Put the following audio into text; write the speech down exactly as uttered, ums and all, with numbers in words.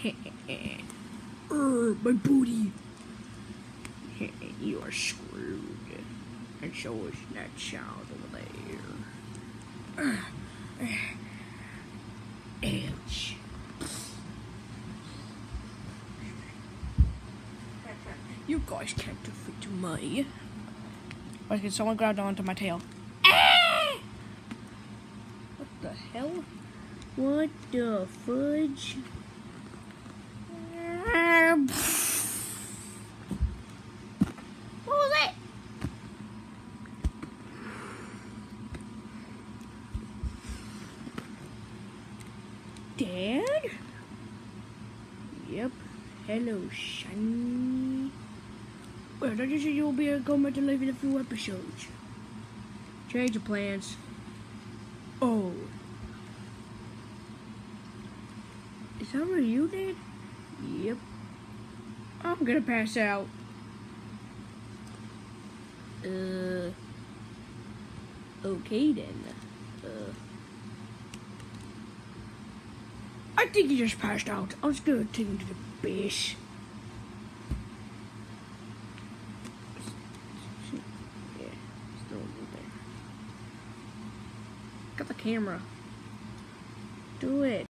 Urgh, my booty. You are screwed. And so is that child over there. Ouch. You guys can't defeat me. Wait, can someone grab onto my tail? Ah! What the hell? What the fudge? What was that? Dad? Yep. Hello, son. Well, I just said you'll be going to live in a few episodes. Change of plans. Oh. Is that what you did? Yep. I'm gonna pass out. Uh. Okay then. Uh. I think he just passed out. I was gonna take him to the base. Yeah, still over there. Got the camera. Do it.